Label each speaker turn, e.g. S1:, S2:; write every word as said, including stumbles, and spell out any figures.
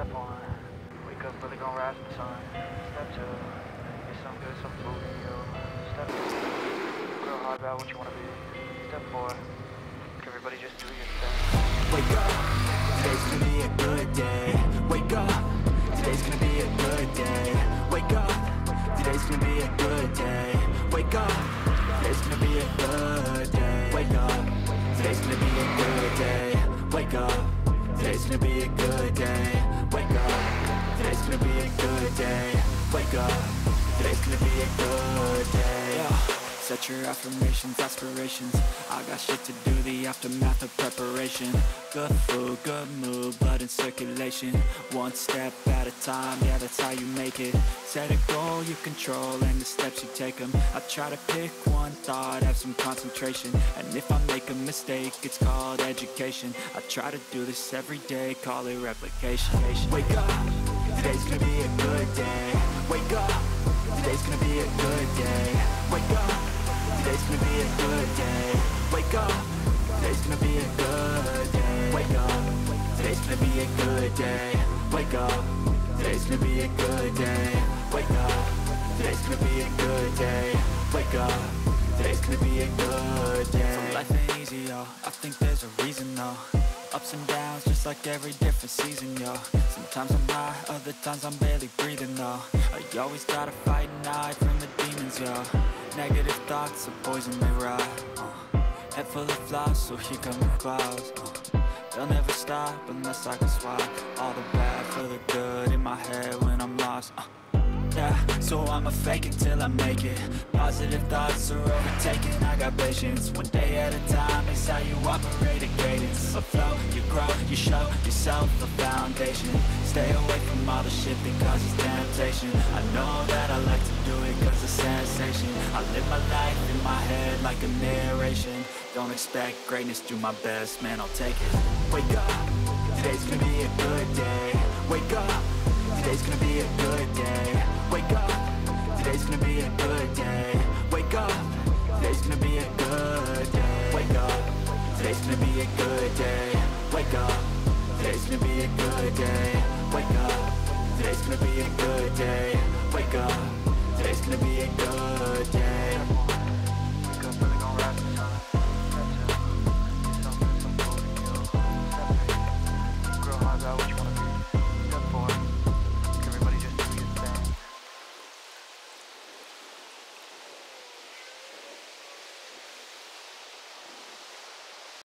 S1: Step one, wake up early, gonna rise in the sun. Step two, get some good, some food in you. Step three, grow hard about what you wanna be. Step four, everybody just do your thing.
S2: Wake up, today's gonna be a good day. Wake up, today's gonna be a good day. Wake up, today's gonna be a good day. Wake up, today's gonna be a good day. Wake up, today's gonna be a good day. Wake up, today's gonna be a good day. Wake up, today's gonna be a good day. Wake up, today's gonna be a good day. Yeah. Set your affirmations, aspirations. I got shit to do, the aftermath of preparation. Good food, good mood, blood in circulation. One step at a time, yeah, that's how you make it. Set a goal you control and the steps you take them. I try to pick one thought, have some concentration. And if I make a mistake, it's called education. I try to do this every day, call it replication. Wake up, today's gonna be a good day. Wake up, today's gonna be a good day. Wake up, today's gonna be a good day. Wake up, today's gonna be a good day. Wake up, today's gonna be a good day. Wake up, today's gonna be a good day. Wake up, today's gonna be a good day. Wake up, today's gonna be a good day. So life ain't easy, yo, I think there's a reason, though. Ups and downs, just like every different season, yo. Sometimes I'm high, other times I'm barely breathing, though. I always gotta fight and hide from the demons, yo. Negative thoughts are poison, they rot. uh, Head full of flies, so here come the clouds. uh, They'll never stop unless I can swap all the bad for the good in my head when I'm lost. uh, Yeah, so I'ma fake it till I make it. Positive thoughts are overtaken, I got patience. One day at a time is how you operate a cadence. A flow, you grow, you show yourself a foundation. Stay away from all the shit that causes temptation. I know that I like to do it cause it's sensation. I live my life in my head like a narration. Don't expect greatness, do my best, man, I'll take it. Wake up, today's gonna be a good day. Wake up, today's gonna be a good day. Wake up, today's gonna be a good day. Wake up, today's gonna be a good day. Wake up, today's gonna be a good day.